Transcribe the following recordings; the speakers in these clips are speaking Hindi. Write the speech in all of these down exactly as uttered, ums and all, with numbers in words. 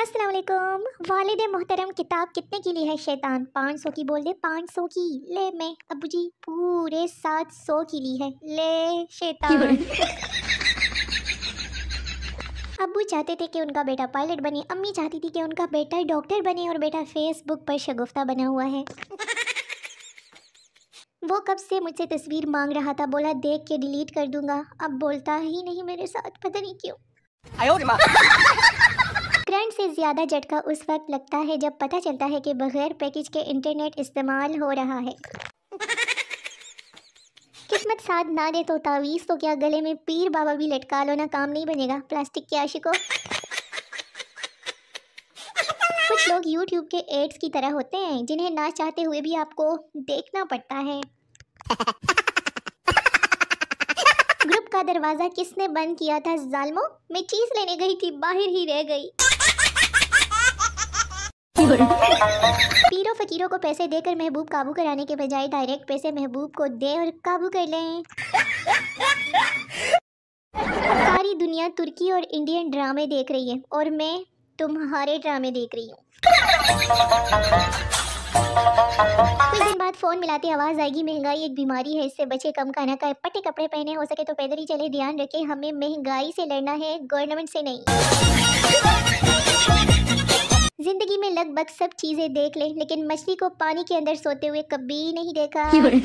अस्सलाम वालेकुम। वालिद मोहतरम, किताब कितने की ली है शैतान? पाँच सौ की बोल दे, पाँच सौ की। ले मैं अबू जी पूरे सात सौ की ली है। ले शैतान। अब्बू चाहते थे कि उनका बेटा पायलट बने, अम्मी चाहती थी कि उनका बेटा डॉक्टर बने और बेटा फेसबुक पर शगुफ्ता बना हुआ है। वो कब से मुझसे तस्वीर मांग रहा था, बोला देख के डिलीट कर दूंगा। अब बोलता ही नहीं मेरे साथ, पता नहीं क्यों। करंट से ज़्यादा झटका उस वक्त लगता है जब पता चलता है कि बगैर पैकेज के इंटरनेट इस्तेमाल हो रहा है। किस्मत साथ ना दे तो तावीज़ तो क्या, गले में पीर बाबा भी लटका लो ना, काम नहीं बनेगा। प्लास्टिक के आशिकों, कुछ लोग यूट्यूब के एड्स की तरह होते हैं जिन्हें ना चाहते हुए भी आपको देखना पड़ता है। ग्रुप का दरवाज़ा किसने बंद किया था जालिमो? मैं चीज़ लेने गई थी, बाहर ही रह गई। पीरों फकीरों को पैसे देकर महबूब काबू कराने के बजाय डायरेक्ट पैसे महबूब को दे और काबू कर लें। सारी दुनिया तुर्की और इंडियन ड्रामे देख रही है और मैं तुम्हारे ड्रामे देख रही हूँ। कुछ दिन बाद फोन मिलाते आवाज आएगी, महंगाई एक बीमारी है, इससे बचे, कम खाना खाए, पट्टे कपड़े पहने, हो सके तो पैदल ही चले, ध्यान रखें हमें महंगाई से लड़ना है, गवर्नमेंट से नहीं। जिंदगी में लगभग सब चीजें देख ले, लेकिन मछली को पानी के अंदर सोते हुए कभी नहीं देखा।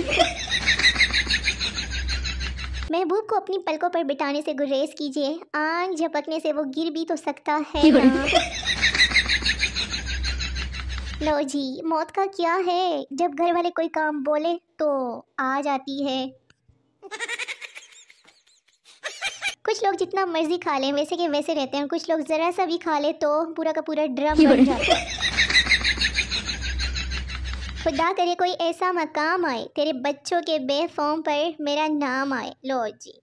महबूब को अपनी पलकों पर बिठाने से गुरेज कीजिए, आंख झपकने से वो गिर भी तो सकता है ना। लो जी, मौत का क्या है, जब घर वाले कोई काम बोले तो आ जाती है। कुछ लोग जितना मर्जी खा लें वैसे के वैसे रहते हैं, कुछ लोग जरा सा भी खा ले तो पूरा का पूरा ड्रम बन जाता है। खुदा करे कोई ऐसा मकाम आए तेरे बच्चों के बेफॉर्म पर मेरा नाम आए। लो जी,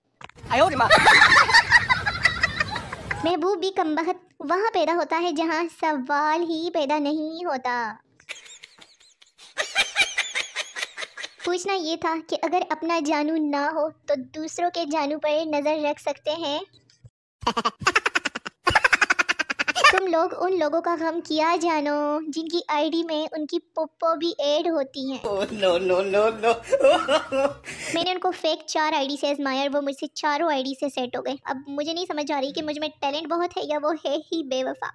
महबूब भी कमबख्त वहाँ पैदा होता है जहाँ सवाल ही पैदा नहीं होता। पूछना ये था कि अगर अपना जानू ना हो तो दूसरों के जानू पर नजर रख सकते हैं। तुम लोग उन लोगों का गम किया जानो जिनकी आईडी में उनकी पुप्पो भी ऐड होती हैं। oh, no, no, no, no. मैंने उनको फेक चार आईडी से आजमाया और वो मुझसे चारों आईडी से सेट हो गए। अब मुझे नहीं समझ आ रही कि मुझ में टैलेंट बहुत है या वो है ही बेवफा।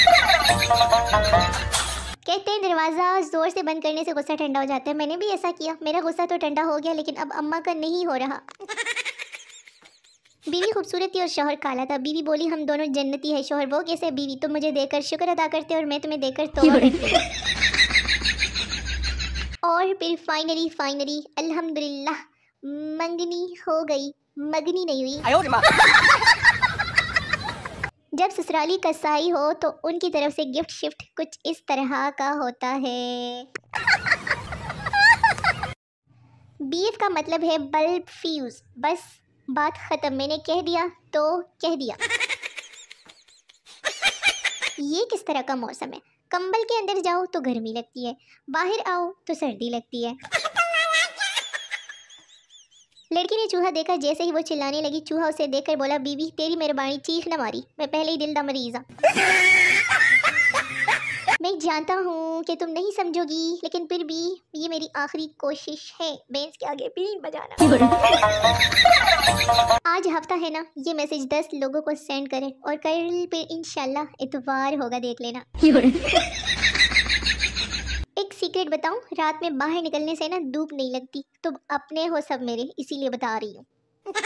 कहते हैं दरवाज़ा जोर से बंद करने से गुस्सा ठंडा हो जाता है। मैंने भी ऐसा किया, मेरा गुस्सा तो ठंडा हो गया, लेकिन अब अम्मा का नहीं हो रहा। बीवी खूबसूरत थी और शौहर काला था। बीवी बोली हम दोनों जन्नती है। शौहर वो कैसे? बीवी तुम मुझे देकर शुक्र अदा करते और मैं तुम्हें देकर तौबा करती। और फिर फाइनली फाइनली अल्हम्दुलिल्लाह मंगनी हो गई, मगनी नहीं हुई। जब ससुराली कसाई हो तो उनकी तरफ से गिफ्ट शिफ्ट कुछ इस तरह का होता है। बीफ का मतलब है बल्ब फ्यूज। बस बात खत्म, मैंने कह दिया तो कह दिया। ये किस तरह का मौसम है? कंबल के अंदर जाओ तो गर्मी लगती है, बाहर आओ तो सर्दी लगती है। लड़की ने चूहा देखा, जैसे ही वो चिल्लाने लगी चूहा उसे देखकर बोला बीवी तेरी मेहरबानी, चीख न मारी, मैं पहले ही दिल दा मरीज़ हूं। मैं जानता हूँ कि तुम नहीं समझोगी, लेकिन फिर भी ये मेरी आखिरी कोशिश है, बेंच के आगे बीन बजाना। आज हफ्ता है ना, ये मैसेज दस लोगों को सेंड करें और कल पे इंशाल्लाह इतवार होगा, देख लेना। एक सीक्रेट बताऊं, रात में बाहर निकलने से ना धूप नहीं लगती। तुम अपने हो सब मेरे, इसीलिए बता रही हूँ।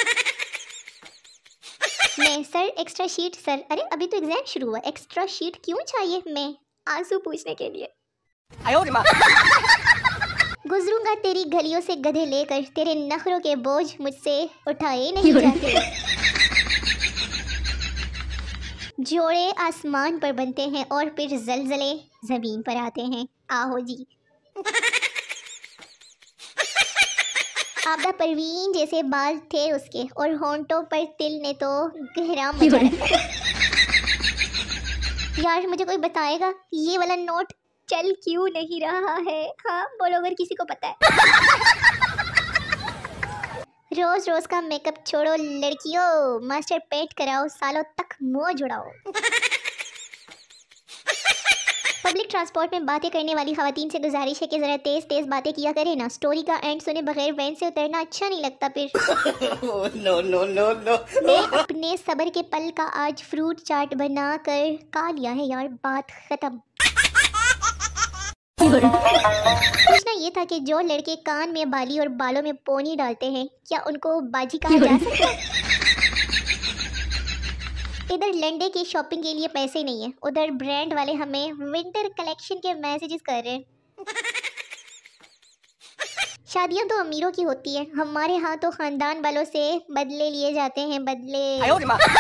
मैं सर एक्स्ट्रा शीट सर। अरे अभी तो एग्जाम शुरू हुआ, एक्स्ट्रा शीट क्यों चाहिए? मैं आंसू पूछने के लिए। गुजरूंगा तेरी गलियों से गधे लेकर, तेरे नखरों के बोझ मुझसे उठाए नहीं जाते। जोड़े आसमान पर बनते हैं और फिर जलजले जमीन पर आते हैं। आहो जी। आबदा परवीन जैसे बाल थे उसके और होंठों पर तिल ने तो गहरा मचा रखा। यार मुझे कोई बताएगा ये वाला नोट चल क्यों नहीं रहा है? हाँ बोलो अगर किसी को पता है। रोज रोज का मेकअप छोड़ो लड़कियों, मास्टर पेट कराओ, सालों तक मुंह जुड़ाओ। पब्लिक ट्रांसपोर्ट में बातें करने वाली खवातीन से गुजारिश है कि जरा तेज तेज बातें किया करें ना। स्टोरी का एंड सुने बगैर वैन से उतरना अच्छा नहीं लगता फिर। No no no no. मैं अपने सबर के पल का आज फ्रूट चाट बना कर खा लिया है यार, बात खत्म। पूछना ये था कि जो लड़के कान में बाली और बालों में पोनी डालते हैं, क्या उनको बाजी कहा जा सकता है? इधर लंडे की शॉपिंग के लिए पैसे नहीं है, उधर ब्रांड वाले हमें विंटर कलेक्शन के मैसेजेस कर रहे हैं। शादियां तो अमीरों की होती है, हमारे यहाँ तो खानदान वालों से बदले लिए जाते हैं, बदले।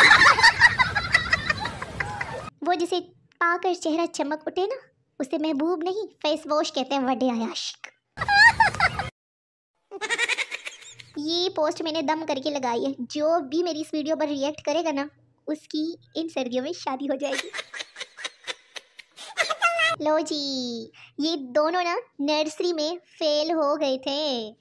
वो जिसे पाकर चेहरा चमक उठे ना, उसे महबूब नहीं फेस वॉश कहते हैं, वड्डे आशिक। ये पोस्ट मैंने दम करके लगाई है, जो भी मेरी इस वीडियो पर रिएक्ट करेगा ना, उसकी इन सर्दियों में शादी हो जाएगी। लो जी, ये दोनों ना नर्सरी में फेल हो गए थे।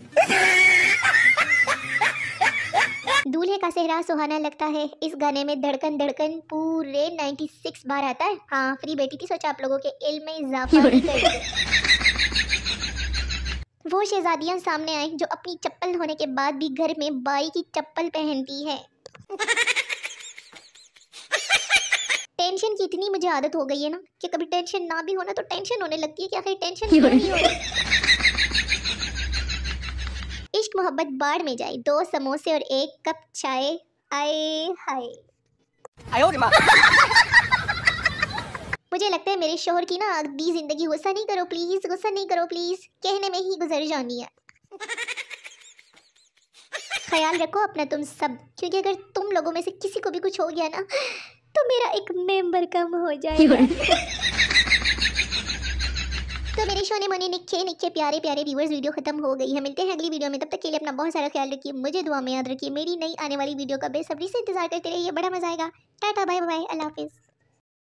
दूल्हे का सेहरा सुहाना लगता है, इस गाने में धड़कन धड़कन पूरे छियानवे बार आता है। हाँ, फ्री बैठी थी, सोचा आप लोगों के इल्म में इजाफा भी कर दे। वो शहजादियां सामने आई जो अपनी चप्पल होने के बाद भी घर में बाई की चप्पल पहनती है। टेंशन की इतनी मुझे आदत हो गई है ना कि कभी टेंशन ना भी होना तो टेंशन होने लगती है कि आखिर टेंशन क्यों नहीं हो रही। इश्क मोहब्बत बाढ़ में जाए, दो समोसे और एक कप चाय, आए हाय। मुझे लगता है मेरे शोहर की ना आधी जिंदगी गुस्सा नहीं करो प्लीज, गुस्सा नहीं करो प्लीज कहने में ही गुजर जानी है। ख्याल रखो अपना तुम सब, क्योंकि अगर तुम लोगों में से किसी को भी कुछ हो गया ना तो मेरा एक मेंबर कम हो जाएगा। तो मेरे शोने मोने निक्के निक्के प्यारे प्यारे व्यूअर्स, वीडियो खत्म हो गई है। मिलते हैं अगली वीडियो में, तब तक के लिए अपना बहुत सारा ख्याल रखिए, मुझे दुआ में याद रखिए। मेरी नई आने वाली वीडियो का बेसब्री से इंतजार करते रहिए, बड़ा मजा आएगा। टाटा बाय बाय, अल्लाह हाफिज़।